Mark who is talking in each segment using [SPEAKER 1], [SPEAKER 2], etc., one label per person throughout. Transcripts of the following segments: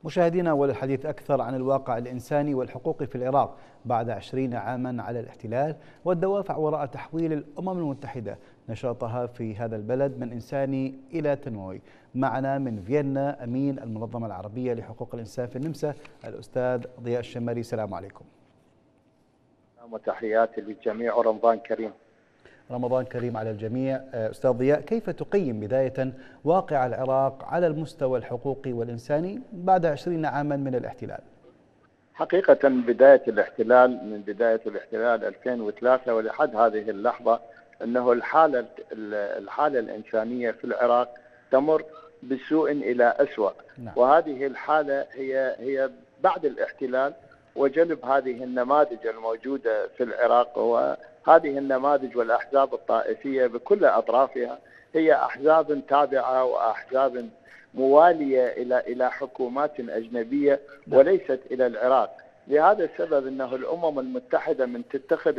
[SPEAKER 1] مشاهدينا، وللحديث أكثر عن الواقع الإنساني والحقوقي في العراق بعد 20 عاما على الاحتلال والدوافع وراء تحويل الأمم المتحدة نشاطها في هذا البلد من إنساني إلى تنموي، معنا من فيينا أمين المنظمة العربية لحقوق الإنسان في النمسا الأستاذ ضياء الشمري. السلام عليكم.
[SPEAKER 2] وتحياتي للجميع ورمضان كريم.
[SPEAKER 1] رمضان كريم على الجميع. أستاذ ضياء، كيف تقيم بداية واقع العراق على المستوى الحقوقي والإنساني بعد 20 عاما من الاحتلال؟
[SPEAKER 2] حقيقة بداية الاحتلال من بداية الاحتلال 2003 ولحد هذه اللحظة أنه الحالة الإنسانية في العراق تمر بسوء إلى أسوأ. وهذه الحالة هي بعد الاحتلال وجلب هذه النماذج الموجودة في العراق، وهذه النماذج والأحزاب الطائفية بكل أطرافها هي أحزاب تابعة وأحزاب موالية إلى حكومات أجنبية وليست إلى العراق. لهذا السبب أنه الأمم المتحدة من تتخذ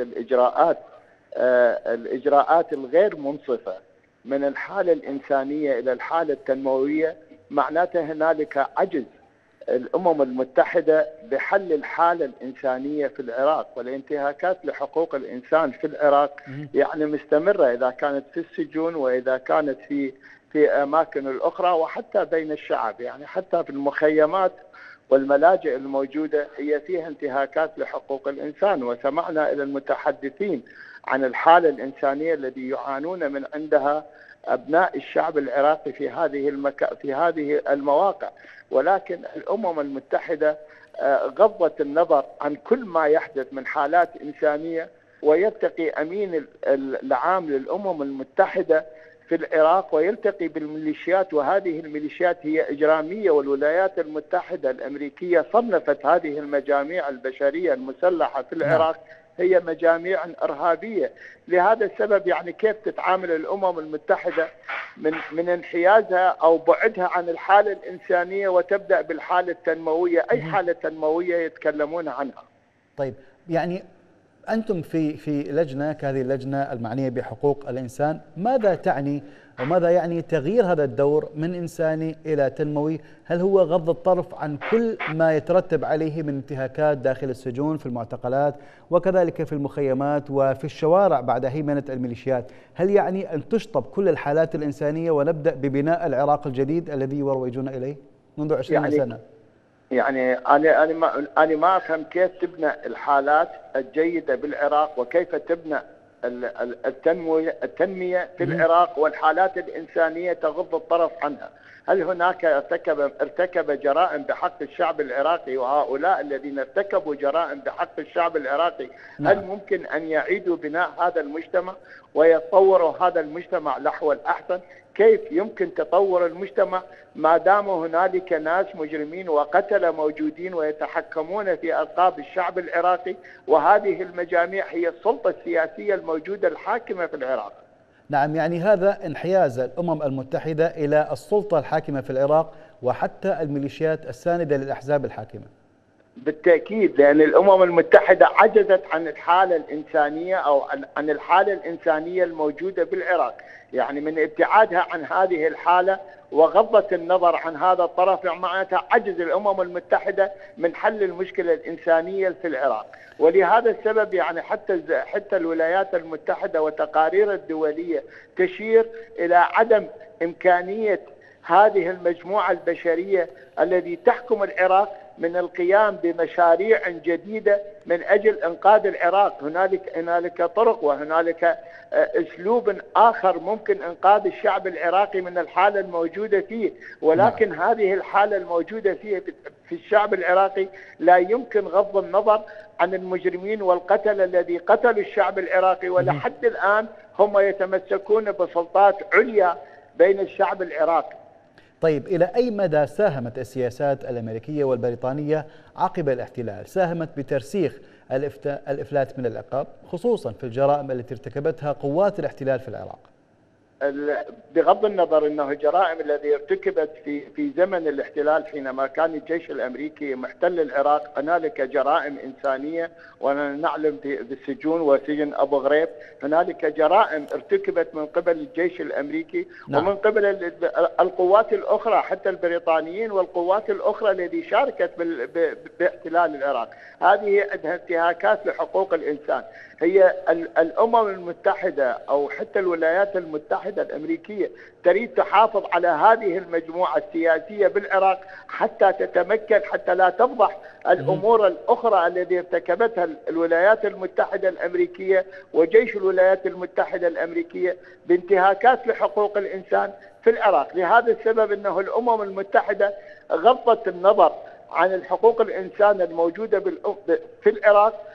[SPEAKER 2] الإجراءات الغير منصفة من الحالة الإنسانية إلى الحالة التنموية، معناته هنالك عجز الأمم المتحدة بحل الحالة الإنسانية في العراق. والانتهاكات لحقوق الإنسان في العراق يعني مستمرة، إذا كانت في السجون وإذا كانت في أماكن الأخرى وحتى بين الشعب، يعني حتى في المخيمات والملاجئ الموجودة هي فيها انتهاكات لحقوق الإنسان. وسمعنا إلى المتحدثين عن الحالة الإنسانية الذي يعانون من عندها أبناء الشعب العراقي في هذه المواقع. ولكن الأمم المتحدة غضت النظر عن كل ما يحدث من حالات إنسانية، ويلتقي أمين العام للأمم المتحدة في العراق ويلتقي بالميليشيات، وهذه الميليشيات هي إجرامية، والولايات المتحدة الأمريكية صنفت هذه المجاميع البشرية المسلحة في العراق هي مجاميع إرهابية. لهذا السبب يعني كيف تتعامل الأمم المتحدة من انحيازها أو بعدها عن الحالة الإنسانية وتبدأ بالحالة التنموية؟ أي حالة تنموية يتكلمون عنها؟
[SPEAKER 1] طيب، يعني أنتم في لجنة كهذه اللجنة المعنية بحقوق الإنسان، ماذا تعني وماذا يعني تغيير هذا الدور من إنساني إلى تنموي؟ هل هو غض الطرف عن كل ما يترتب عليه من انتهاكات داخل السجون، في المعتقلات، وكذلك في المخيمات وفي الشوارع بعد هيمنة الميليشيات؟ هل يعني أن تشطب كل الحالات الإنسانية ونبدأ ببناء العراق الجديد الذي يروجون إليه منذ 20 سنة؟
[SPEAKER 2] يعني أنا ما أفهم كيف تبنى الحالات الجيدة بالعراق وكيف تبنى التنمية في العراق والحالات الإنسانية تغض الطرف عنها. هل هناك ارتكب جرائم بحق الشعب العراقي؟ وهؤلاء الذين ارتكبوا جرائم بحق الشعب العراقي هل ممكن أن يعيدوا بناء هذا المجتمع ويطوروا هذا المجتمع نحو الأحسن؟ كيف يمكن تطور المجتمع ما دام هنالك ناس مجرمين وقتلة موجودين ويتحكمون في أرقاب الشعب العراقي، وهذه المجاميع هي السلطة السياسية الموجودة الحاكمة في العراق؟
[SPEAKER 1] نعم، يعني هذا انحياز الأمم المتحدة إلى السلطة الحاكمة في العراق وحتى الميليشيات الساندة للأحزاب الحاكمة.
[SPEAKER 2] بالتأكيد، لأن الأمم المتحدة عجزت عن الحالة الإنسانية أو عن الحالة الإنسانية الموجودة بالعراق، يعني من ابتعادها عن هذه الحالة وغضت النظر عن هذا الطرف، معناتها عجز الأمم المتحدة من حل المشكلة الإنسانية في العراق. ولهذا السبب يعني حتى الولايات المتحدة وتقارير الدولية تشير إلى عدم إمكانية هذه المجموعة البشرية التي تحكم العراق من القيام بمشاريع جديدة من أجل إنقاذ العراق. هنالك طرق وهنالك أسلوب آخر ممكن إنقاذ الشعب العراقي من الحالة الموجودة فيه، ولكن هذه الحالة الموجودة فيه في الشعب العراقي لا يمكن غض النظر عن المجرمين والقتل الذي قتلوا الشعب العراقي، ولحد الآن هم يتمسكون بسلطات عليا بين الشعب العراقي.
[SPEAKER 1] طيب، إلى أي مدى ساهمت السياسات الأمريكية والبريطانية عقب الاحتلال؟ ساهمت بترسيخ الإفلات من العقاب، خصوصا في الجرائم التي ارتكبتها قوات الاحتلال في العراق؟
[SPEAKER 2] بغض النظر انه الجرائم التي ارتكبت في زمن الاحتلال حينما كان الجيش الامريكي محتل العراق، هنالك جرائم انسانيه، ونعلم بالسجون وسجن ابو غريب هنالك جرائم ارتكبت من قبل الجيش الامريكي ومن قبل القوات الاخرى، حتى البريطانيين والقوات الاخرى التي شاركت باحتلال العراق. هذه انتهاكات لحقوق الانسان. هي الامم المتحده او حتى الولايات المتحده الامريكيه تريد تحافظ على هذه المجموعه السياسيه بالعراق حتى تتمكن، حتى لا تفضح الامور الاخرى التي ارتكبتها الولايات المتحده الامريكيه وجيش الولايات المتحده الامريكيه بانتهاكات لحقوق الانسان في العراق. لهذا السبب انه الامم المتحده غضت النظر عن الحقوق الانسان الموجوده في العراق.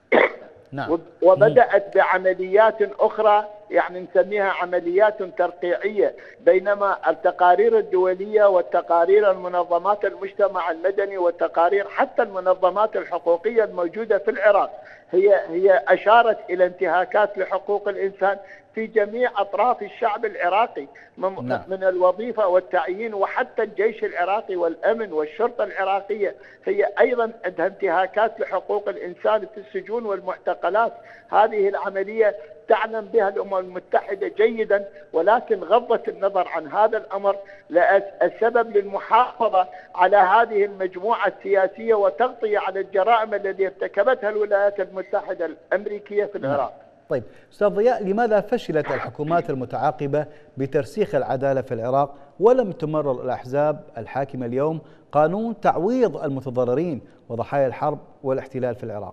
[SPEAKER 1] نعم.
[SPEAKER 2] وبدأت بعمليات أخرى، يعني نسميها عمليات ترقيعية، بينما التقارير الدولية والتقارير المنظمات المجتمع المدني والتقارير حتى المنظمات الحقوقية الموجودة في العراق هي أشارت إلى انتهاكات لحقوق الإنسان في جميع أطراف الشعب العراقي، من الوظيفة والتعيين وحتى الجيش العراقي والأمن والشرطة العراقية هي أيضا عندها انتهاكات لحقوق الإنسان في السجون والمعتقلات. هذه العملية تعلم بها الأمم المتحدة جيدا، ولكن غضت النظر عن هذا الأمر السبب للمحافظة على هذه المجموعة السياسية وتغطية على الجرائم التي ارتكبتها الولايات المتحدة الأمريكية في العراق.
[SPEAKER 1] طيب أستاذ ضياء، لماذا فشلت الحكومات المتعاقبة بترسيخ العدالة في العراق ولم تمرر الأحزاب الحاكمة اليوم قانون تعويض المتضررين وضحايا الحرب والاحتلال في العراق؟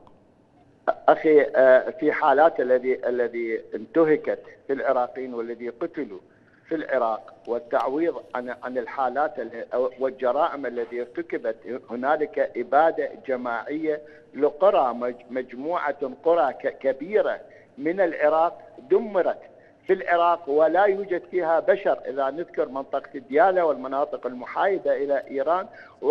[SPEAKER 2] أخي، في حالات الذي انتهكت في العراقيين والذي قتلوا في العراق والتعويض عن الحالات والجرائم التي ارتكبت، هنالك إبادة جماعية لقرى، مجموعة قرى كبيرة من العراق دمرت في العراق ولا يوجد فيها بشر. إذا نذكر منطقة ديالى والمناطق المحايدة إلى إيران،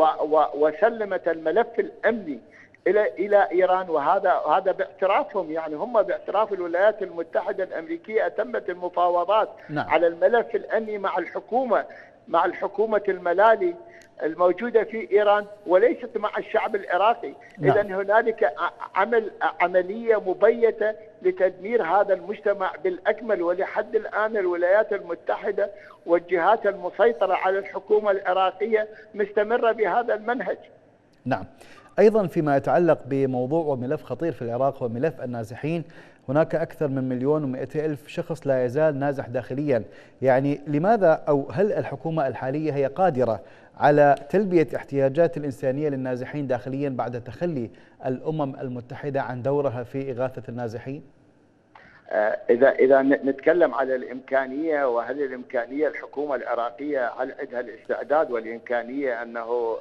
[SPEAKER 2] وسلمت الملف الأمني إلى إيران، وهذا باعترافهم، يعني هم باعتراف الولايات المتحدة الأمريكية أتمت المفاوضات على الملف الأمني مع الحكومة الملالي الموجودة في إيران وليست مع الشعب العراقي. إذا هنالك عملية مبيتة لتدمير هذا المجتمع بالأكمل، ولحد الآن الولايات المتحدة والجهات المسيطرة على الحكومة العراقية مستمرة بهذا المنهج.
[SPEAKER 1] نعم. أيضا فيما يتعلق بموضوع وملف خطير في العراق وملف النازحين، هناك أكثر من 1,200,000 شخص لا يزال نازح داخليا. يعني لماذا، أو هل الحكومة الحالية هي قادرة على تلبية احتياجات الإنسانية للنازحين داخليا بعد تخلي الأمم المتحدة عن دورها في إغاثة النازحين؟
[SPEAKER 2] إذا نتكلم على الإمكانية، وهل الإمكانية الحكومة العراقية هل عندها الاستعداد والإمكانية أنه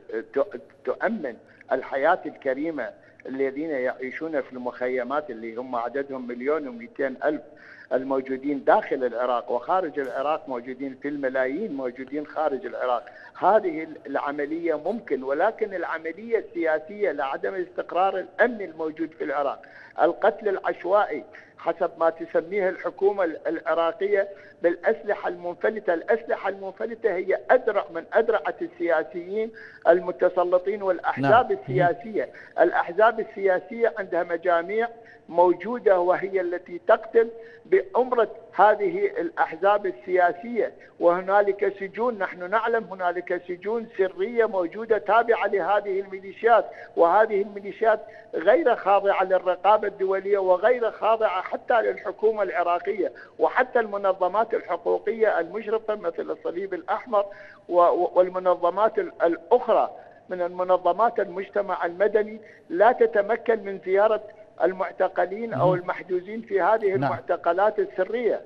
[SPEAKER 2] تؤمن الحياة الكريمة الذين يعيشون في المخيمات اللي هم عددهم 1,200,000 الموجودين داخل العراق، وخارج العراق موجودين في الملايين موجودين خارج العراق. هذه العملية ممكن، ولكن العملية السياسية لعدم الاستقرار الأمني الموجود في العراق، القتل العشوائي حسب ما تسميه الحكومة العراقية بالأسلحة المنفلتة. الأسلحة المنفلتة هي أدرع من أدرعة السياسيين المتسلطين والأحزاب السياسية. الأحزاب السياسية عندها مجاميع موجودة وهي التي تقتل بأمرة هذه الأحزاب السياسية، وهنالك سجون، نحن نعلم هنالك سجون سرية موجودة تابعة لهذه الميليشيات، وهذه الميليشيات غير خاضعة للرقابة الدولية وغير خاضعة حتى للحكومة العراقية، وحتى المنظمات الحقوقية المشرفة مثل الصليب الأحمر والمنظمات الأخرى من المنظمات المجتمع المدني لا تتمكن من زيارة المعتقلين أو المحجوزين في هذه المعتقلات السرية.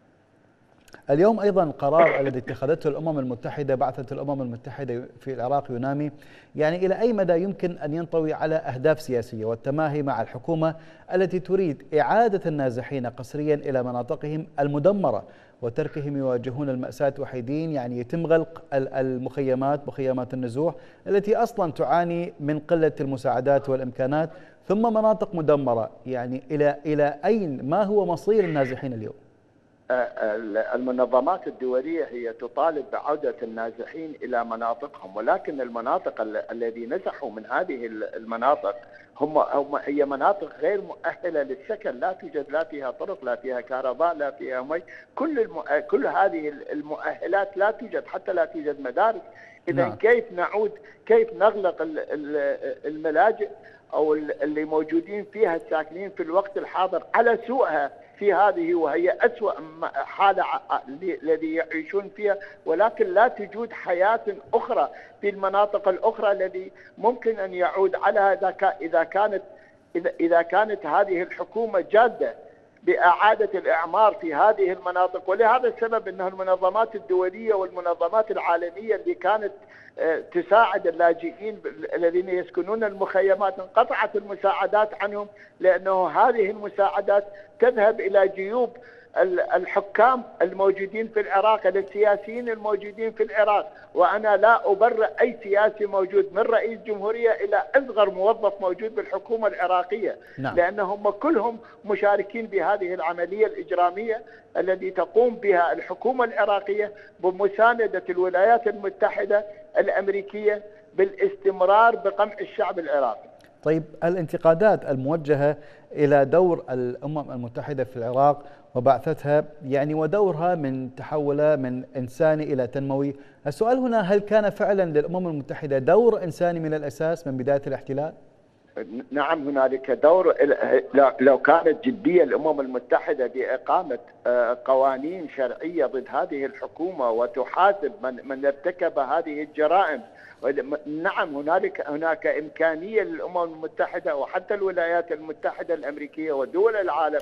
[SPEAKER 1] اليوم أيضا قرار الذي اتخذته الأمم المتحدة، بعثة الأمم المتحدة في العراق يونامي، يعني إلى أي مدى يمكن أن ينطوي على أهداف سياسية والتماهي مع الحكومة التي تريد إعادة النازحين قسريا إلى مناطقهم المدمرة وتركهم يواجهون المأساة وحيدين؟ يعني يتم غلق المخيمات، مخيمات النزوح التي أصلا تعاني من قلة المساعدات والإمكانات، ثم مناطق مدمرة. يعني إلى أين، ما هو مصير النازحين اليوم؟
[SPEAKER 2] المنظمات الدولية هي تطالب بعودة النازحين إلى مناطقهم، ولكن المناطق الذي نزحوا من هذه المناطق هي مناطق غير مؤهلة للسكن، لا توجد لا فيها طرق، لا فيها كهرباء، لا فيها مي، كل هذه المؤهلات لا توجد، حتى لا توجد مدارس. إذا كيف نغلق الملاجئ أو اللي موجودين فيها الساكنين في الوقت الحاضر على سوءها في هذه، وهي أسوأ حالة الذي يعيشون فيها، ولكن لا توجد حياة أخرى في المناطق الأخرى الذي ممكن أن يعود عليها إذا كانت هذه الحكومة جادة بإعادة الإعمار في هذه المناطق. ولهذا السبب أن المنظمات الدولية والمنظمات العالمية اللي كانت تساعد اللاجئين الذين يسكنون المخيمات انقطعت المساعدات عنهم، لأنه هذه المساعدات تذهب إلى جيوب الحكام الموجودين في العراق، السياسيين الموجودين في العراق. وأنا لا أبرئ أي سياسي موجود من رئيس جمهورية إلى أصغر موظف موجود بالحكومة العراقية. نعم. لأنهم كلهم مشاركين بهذه العملية الإجرامية التي تقوم بها الحكومة العراقية بمساندة الولايات المتحدة الأمريكية بالاستمرار بقمع الشعب العراقي.
[SPEAKER 1] طيب، الانتقادات الموجهة إلى دور الأمم المتحدة في العراق وبعثتها ودورها من تحوله من إنساني إلى تنموي، السؤال هنا: هل كان فعلا للأمم المتحدة دور إنساني من الأساس من بداية الاحتلال؟
[SPEAKER 2] نعم، هنالك دور. لو كانت جدية الأمم المتحدة بإقامة قوانين شرعية ضد هذه الحكومة وتحاسب من ارتكب هذه الجرائم، نعم هناك إمكانية للأمم المتحدة وحتى الولايات المتحدة الأمريكية ودول العالم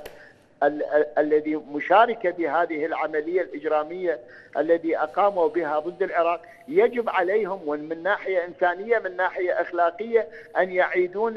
[SPEAKER 2] الذي مشاركة بهذه العملية الإجرامية الذي أقاموا بها ضد العراق، يجب عليهم ومن ناحية إنسانية من ناحية أخلاقية أن يعيدون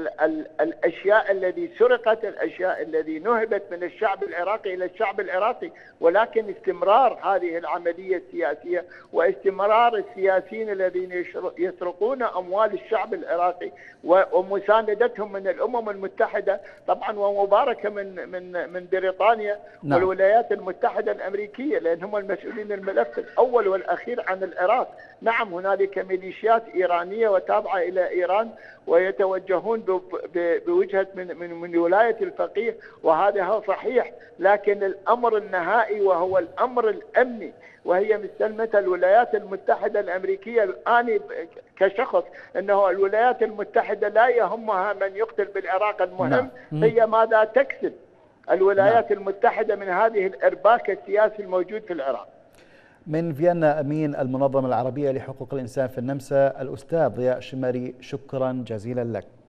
[SPEAKER 2] الأشياء التي سرقت، الأشياء التي نهبت من الشعب العراقي إلى الشعب العراقي. ولكن استمرار هذه العملية السياسية واستمرار السياسيين الذين يسرقون أموال الشعب العراقي ومساندتهم من الأمم المتحدة طبعا ومباركة من بريطانيا والولايات المتحدة الأمريكية، لأنهم المسؤولين الملف الأول والأخير عن العراق. نعم هنالك ميليشيات إيرانية وتابعة إلى إيران ويتوجهون بوجهة من ولاية الفقيه، وهذا هو صحيح، لكن الأمر النهائي وهو الأمر الأمني وهي مستلمة الولايات المتحدة الأمريكية. أنا كشخص أنه الولايات المتحدة لا يهمها من يقتل بالعراق، المهم هي ماذا تكسب الولايات المتحدة من هذه الإرباك السياسي الموجود في العراق.
[SPEAKER 1] من فيينا أمين المنظمة العربية لحقوق الإنسان في النمسا الأستاذ ضياء شمري، شكرا جزيلا لك.